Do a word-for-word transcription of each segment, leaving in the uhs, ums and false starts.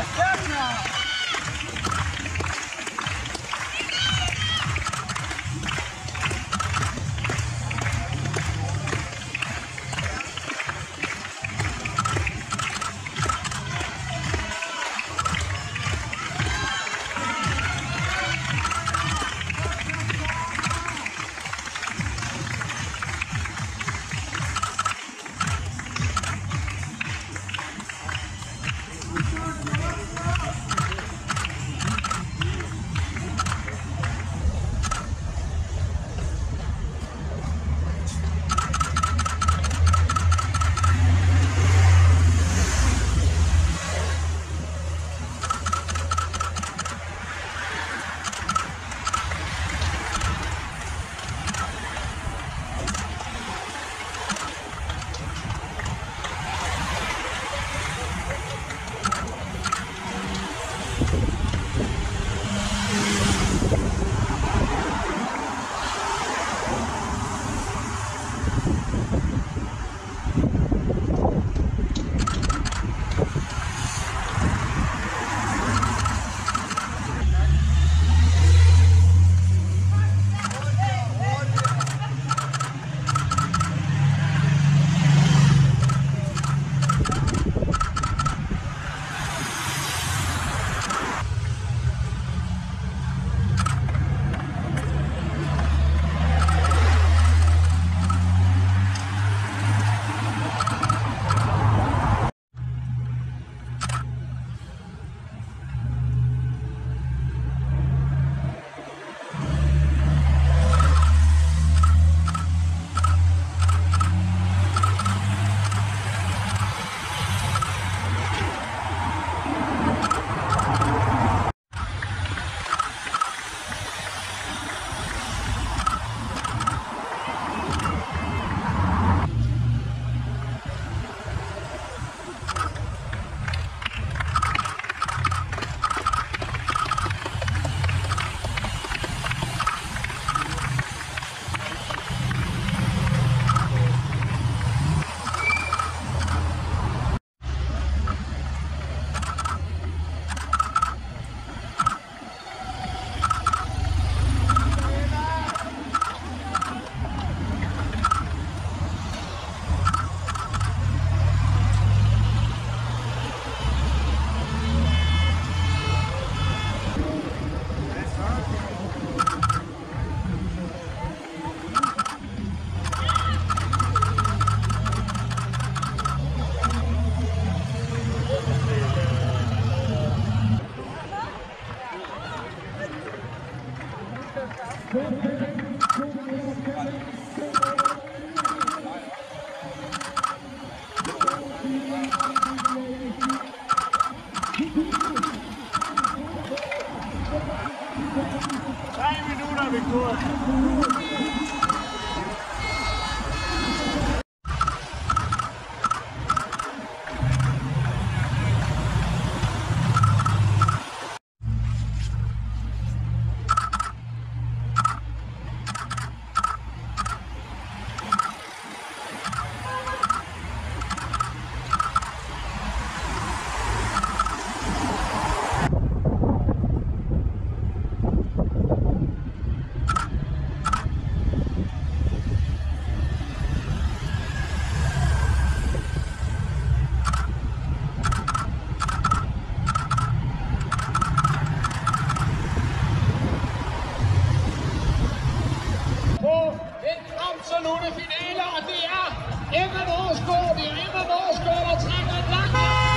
absolutte finaler, og det er Emma Norsgaard. Det er Emma Norsgaard, der trækker en lang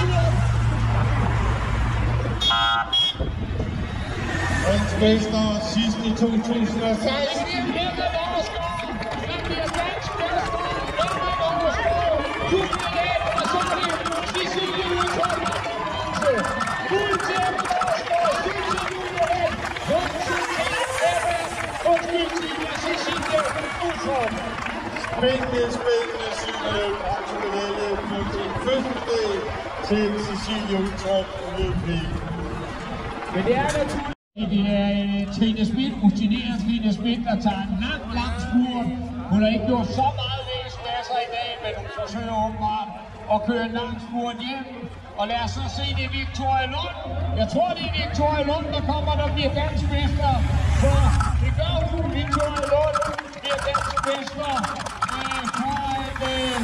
Dansk mester sidst i to tusind og seksten. Emma Norsgaard, der bliver dansk mester. Emma Norsgaard, jubilæet, og så bliver Cecilie Utrup. Guld til Emma Norsgaard, Cecilie Utrup. Guld til Emma, undskyld til Cecilie Utrup. Spændende, spændende Cecilie bronzemedalje på sin fødselsdag til Cecilie Utrup Olympic. Men det er naturligt. Det er Trine Schmidt, rutineret Trine Schmidt, der tager en lang, lang spurt. Hun har ikke gjort så meget læsepladser i dag, men hun forsøger åbenbart og køre en lang spurt hjem. Og lad os så se, det er Victoria Lund. Jeg tror, det er Victoria Lund, der kommer, der bliver dansk mester. For det gør hun, Victoria Lund bliver dansk mester. Øh, for at øh,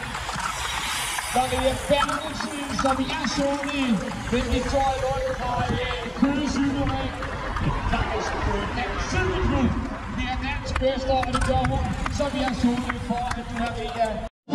Maria Bertelsen, som jeg så det, den Victoria Lund fra øh, Kølecykelring. Faktisk øh, dansk cykelklub bliver dansk mester, og det gør hun, som jeg så det for at Maria.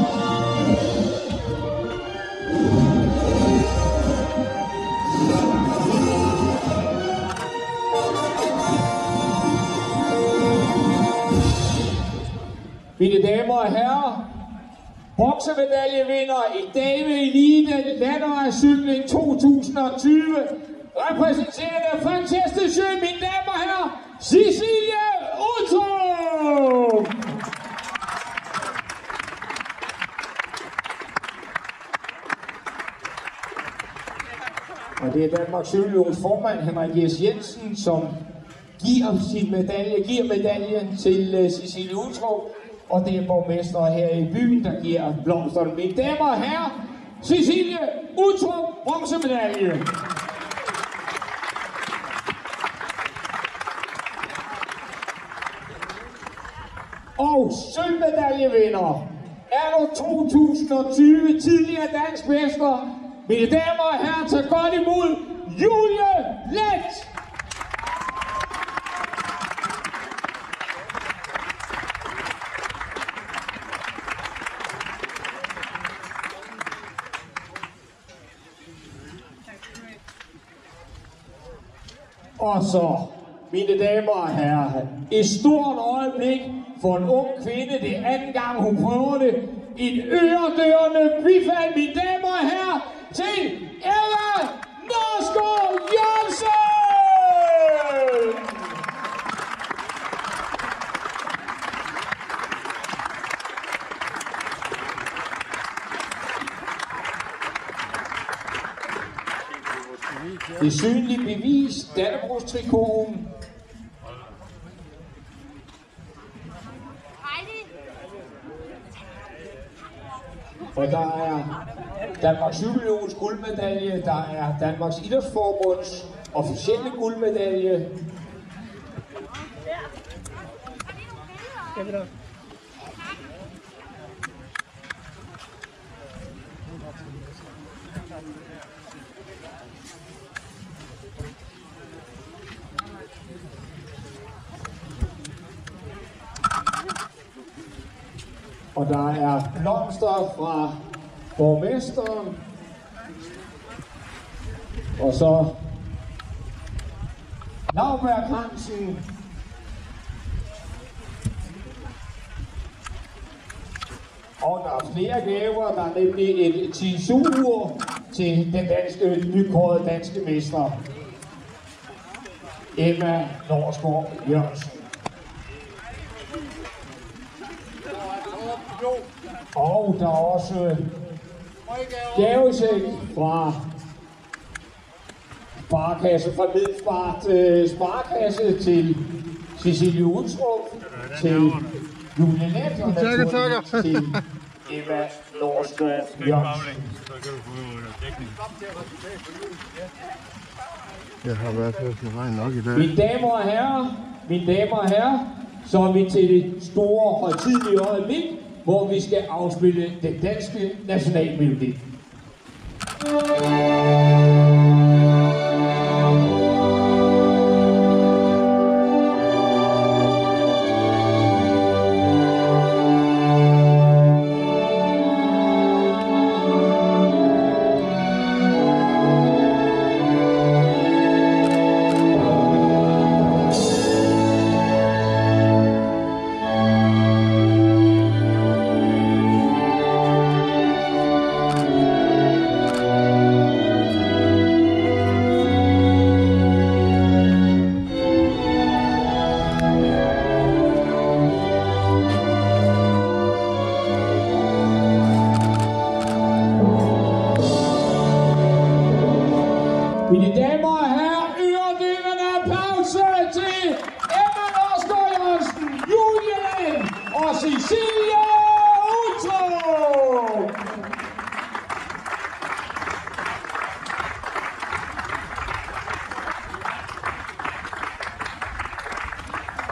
Mine damer og herrer, bronzemedaljevinder i Dame Elite Landevejscykling to tusind og tyve, repræsenterende Fantastisk Sjø, mine damer og herrer, Cecilie Uttrup! Og det er Danmarks Cykelunions formand, Henrik Jes Jensen, som giver sin medalje, giver medaljen til uh, Cecilie Uttrup. Og det er borgmester her i byen, der giver blomsterne. Mine damer og herrer, Cecilie Uttrup, bronzemedalje. Og sølvmedaljevinder, anno to tusind og tyve, tidligere dansk mester. Mine damer og herrer, tag godt imod Julie Leth. Og så, mine damer og herrer, et stort øjeblik for en ung kvinde. Det er anden gang, hun prøver det. Et øredørende bifald, mine damer og herrer, til Eva Norsgaard Jørgensen! Det synlige bevis, Dannebrogstrikoten. Og der er Danmarks Cykelunions guldmedalje, der er Danmarks Idrætsforbunds officielle guldmedalje. Og der er blomster fra borgmesteren. Og så laurbærkransen. Og der er flere gaver. Der er nemlig et tisur til den danske, nykårede danske mester, Emma Norsgaard Jørgensen. Og der er også gavesæk fra Sparekasse, fra Middelfart øh, Sparekasse til Cecilie Uttrup, til Julie Leth og naturligvis til Emma Norsgaard Jørgensen. Jeg har været her til regn nok i dag. Mine damer og herrer, mine damer og herrer, så er vi til det store højtidelige øjeblik, hvor vi skal afspille den danske nationalmelodi. Mine damer og herrer, øredøvende applaus til Emma Norsgaard Jørgensen, Julie Leth og Cecilie Uttrup.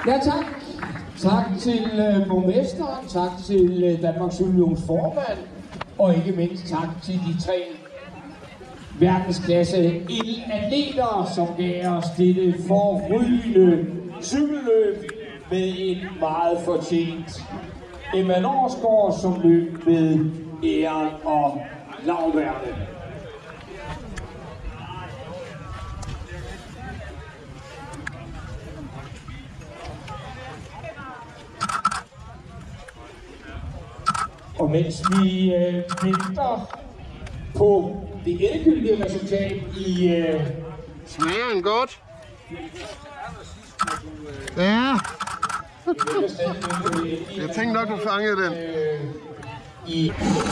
Ja, tak. Tak til uh, borgmesteren, tak til uh, Danmarks Cykelunions formand, og ikke mindst tak til de tre verdensklasse atleter, som gav os dette forrygende cykelløb med en meget fortjent Emma Norsgaard, som løb med æren og lavværende. Og mens vi øh, venter på det endegyldige resultat i... Øh, Smager den godt? Ja. Jeg tænkte nok, du fangede den. Øh, i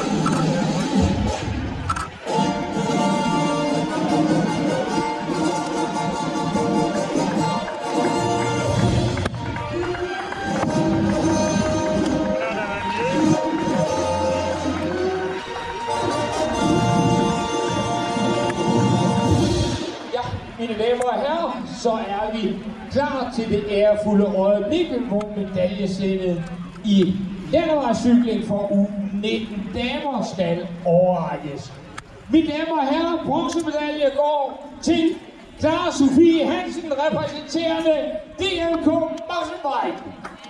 Mine damer og herrer, så er vi klar til det ærefulde øjeblik, hvor medaljesættet i landevejscykling for uge nitten damer skal overrækkes. Mine damer og herrer, bronzemedalje går til Clara Sofie Hansen, repræsenterende D M K Mountainbike.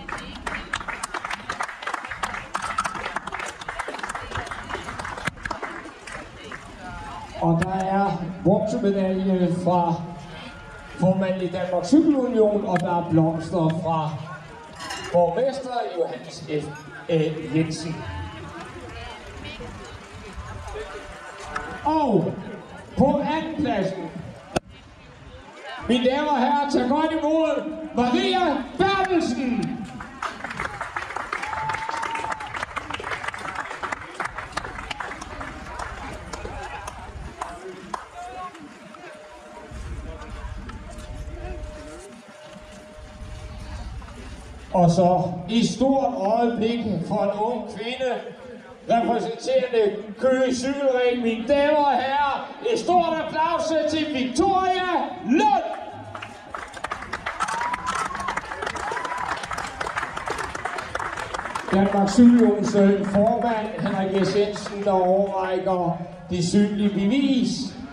Og der er bronzemedalje fra formanden i Danmarks Cykelunion, og der er blomster fra borgmester Johannes F. Jensen. Og på andenpladsen, mine damer og herrer, tag godt imod Maria Bertelsen. Og så i stort øjeblik for en ung kvinde, repræsenterende Køge Cykelring, mine damer og herrer, et stort applaus til Victoria Lund. Danmarks Cykelunions formand Henrik S. Jensen, der overrækker det synlige bevis,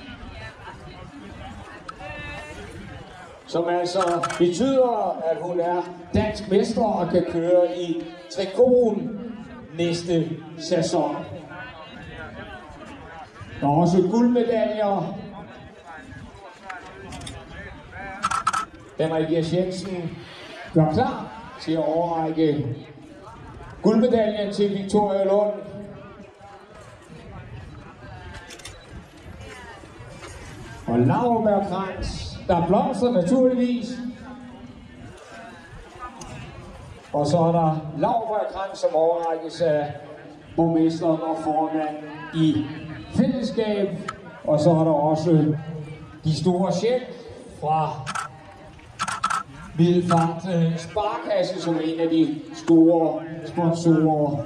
som altså betyder, at hun er dansk mester og kan køre i trikoten næste sæson. Der er også guldmedaljer. Henrik S. Jensen gør klar til at overrække guldmedaljen til Victoria Lund. Og laurbærkrans. Der er blomster naturligvis. Og så er der laurbærkrans, som overrækkes af borgmesteren og formanden i fællesskab. Og så er der også de store check fra Middelfart Sparkasse, som er en af de store sponsorer.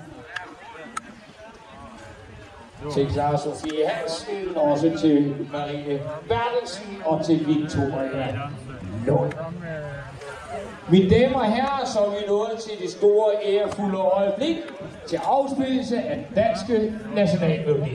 Til Clara Sofie Hansen, også til Marie Bertelsen og til Victoria Lund. Mine damer og herrer, så er vi nået til det store ærefulde øjeblik til afspillelse af den danske nationalmelodi.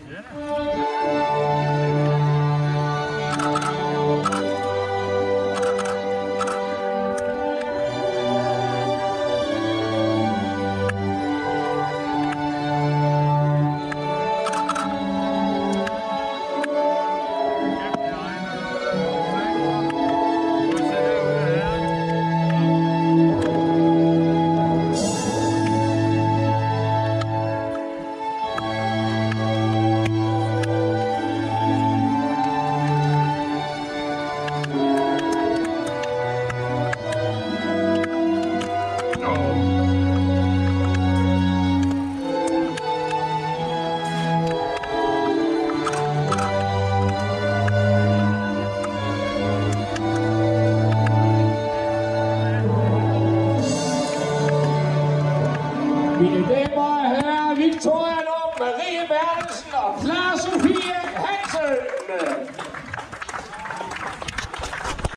Mine damer og herrer, Victoria Lund, Marie Bertelsen og Clara Sofie Hansen.